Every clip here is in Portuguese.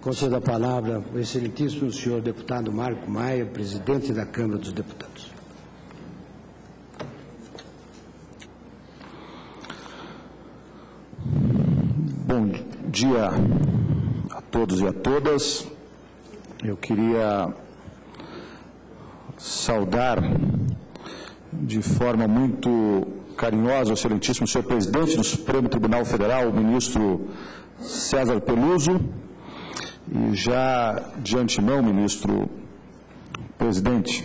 Concedo a palavra ao excelentíssimo senhor deputado Marco Maia, presidente da Câmara dos Deputados. Bom dia a todos e a todas. Eu queria saudar de forma muito carinhosa o excelentíssimo senhor presidente do Supremo Tribunal Federal, o ministro César Peluso, e já de antemão, ministro presidente,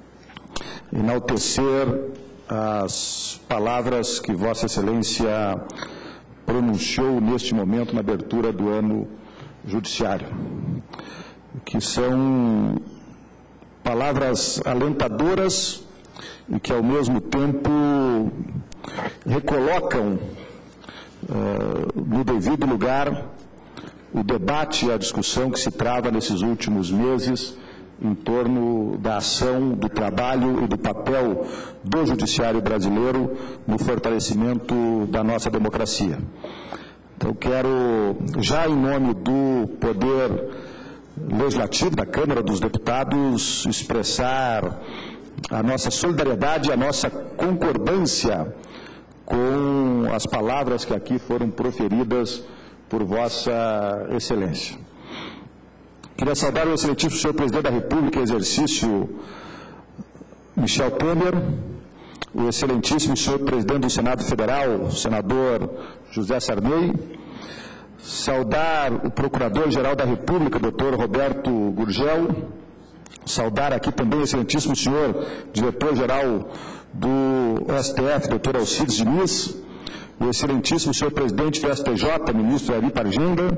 enaltecer as palavras que Vossa Excelência pronunciou neste momento na abertura do ano judiciário, que são palavras alentadoras e que, ao mesmo tempo, recolocam no devido lugar o debate e a discussão que se trava nesses últimos meses em torno da ação, do trabalho e do papel do judiciário brasileiro no fortalecimento da nossa democracia. Então, quero, já em nome do Poder Legislativo, da Câmara dos Deputados, expressar a nossa solidariedade e a nossa concordância com as palavras que aqui foram proferidas por Vossa Excelência. Queria saudar o excelentíssimo senhor presidente da República em exercício, Michel Temer, o excelentíssimo senhor presidente do Senado Federal, senador José Sarney, saudar o procurador-geral da República, doutor Roberto Gurgel, saudar aqui também o excelentíssimo senhor diretor-geral do STF, doutor Alcides Diniz, o excelentíssimo senhor presidente do STJ, ministro Ari Parginga,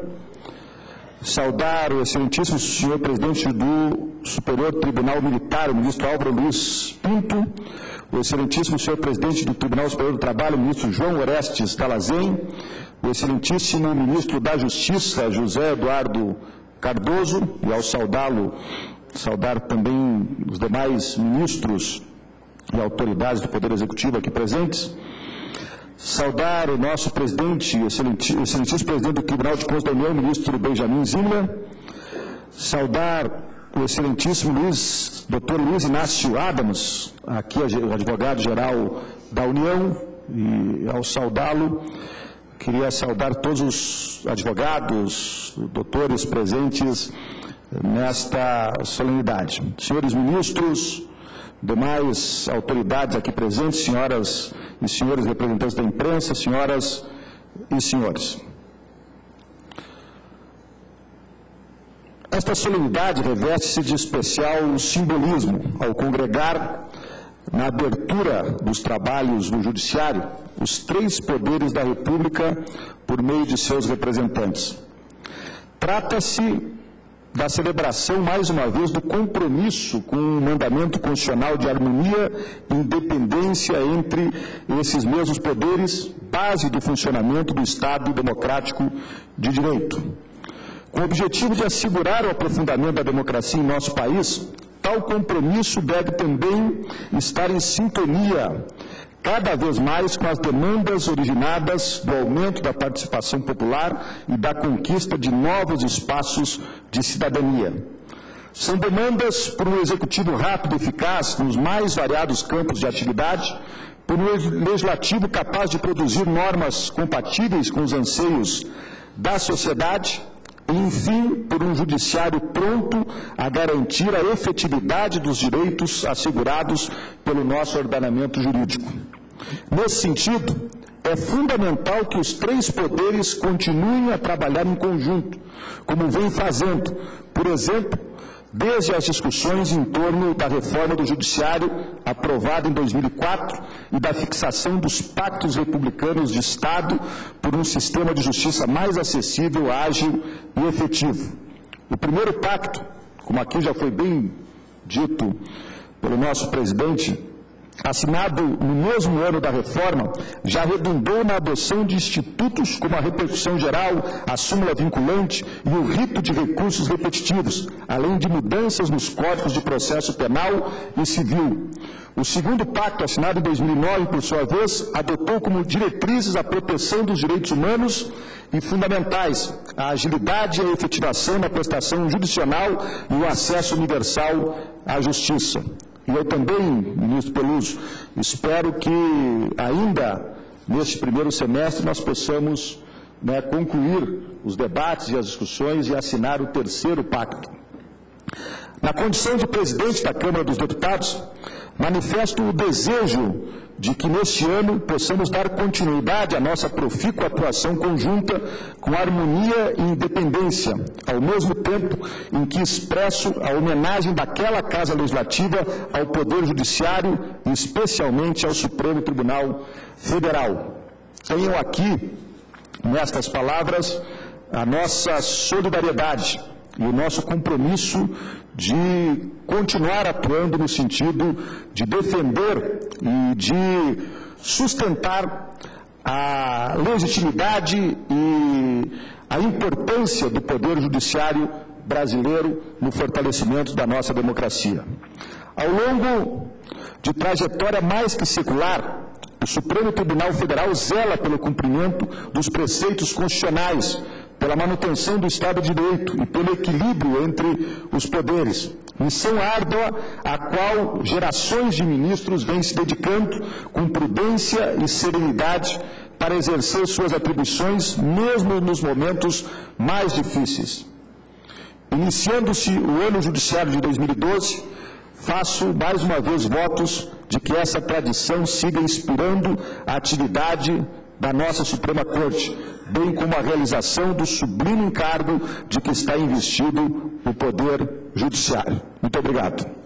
saudar o excelentíssimo senhor presidente do Superior Tribunal Militar, o ministro Álvaro Luiz Pinto, o excelentíssimo senhor presidente do Tribunal Superior do Trabalho, o ministro João Orestes Talazem, o excelentíssimo ministro da Justiça, José Eduardo Cardoso, e ao saudá-lo, saudar também os demais ministros e autoridades do Poder Executivo aqui presentes, saudar o nosso presidente, excelentíssimo presidente do Tribunal de Contas da União, ministro Benjamin Zimmer, saudar o excelentíssimo doutor Luiz Inácio Adams, aqui o advogado-geral da União, e ao saudá-lo, queria saudar todos os advogados, doutores presentes nesta solenidade. Senhores ministros, demais autoridades aqui presentes, senhoras e senhores representantes da imprensa, senhoras e senhores. Esta solenidade reveste-se de especial simbolismo ao congregar, na abertura dos trabalhos no Judiciário, os três poderes da República por meio de seus representantes. Trata-se da celebração, mais uma vez, do compromisso com o mandamento constitucional de harmonia e independência entre esses mesmos poderes, base do funcionamento do Estado democrático de direito. Com o objetivo de assegurar o aprofundamento da democracia em nosso país, tal compromisso deve também estar em sintonia cada vez mais com as demandas originadas do aumento da participação popular e da conquista de novos espaços de cidadania. São demandas por um executivo rápido e eficaz nos mais variados campos de atividade, por um legislativo capaz de produzir normas compatíveis com os anseios da sociedade, e, enfim, por um judiciário pronto a garantir a efetividade dos direitos assegurados pelo nosso ordenamento jurídico. Nesse sentido, é fundamental que os três poderes continuem a trabalhar em conjunto, como vem fazendo, por exemplo, desde as discussões em torno da reforma do Judiciário, aprovada em 2004, e da fixação dos pactos republicanos de Estado por um sistema de justiça mais acessível, ágil e efetivo. O primeiro pacto, como aqui já foi bem dito pelo nosso presidente, assinado no mesmo ano da reforma, já redundou na adoção de institutos como a repercussão geral, a súmula vinculante e o rito de recursos repetitivos, além de mudanças nos códigos de processo penal e civil. O segundo pacto, assinado em 2009, por sua vez, adotou como diretrizes a proteção dos direitos humanos e fundamentais: a agilidade e a efetivação na prestação judicional e o acesso universal à justiça. E eu também, ministro Peluso, espero que ainda neste primeiro semestre nós possamos concluir os debates e as discussões e assinar o terceiro pacto. Na condição de presidente da Câmara dos Deputados, manifesto o desejo de que neste ano possamos dar continuidade à nossa profícua atuação conjunta com harmonia e independência, ao mesmo tempo em que expresso a homenagem daquela Casa Legislativa ao Poder Judiciário e especialmente ao Supremo Tribunal Federal. Tenho aqui, nestas palavras, a nossa solidariedade e o nosso compromisso de continuar atuando no sentido de defender e de sustentar a legitimidade e a importância do Poder Judiciário brasileiro no fortalecimento da nossa democracia. Ao longo de trajetória mais que secular, o Supremo Tribunal Federal zela pelo cumprimento dos preceitos constitucionais, pela manutenção do Estado de Direito e pelo equilíbrio entre os poderes. Missão árdua a qual gerações de ministros vêm se dedicando com prudência e serenidade para exercer suas atribuições, mesmo nos momentos mais difíceis. Iniciando-se o ano judiciário de 2012, faço mais uma vez votos de que essa tradição siga inspirando a atividade da nossa Suprema Corte, bem como a realização do sublime encargo de que está investido o Poder Judiciário. Muito obrigado.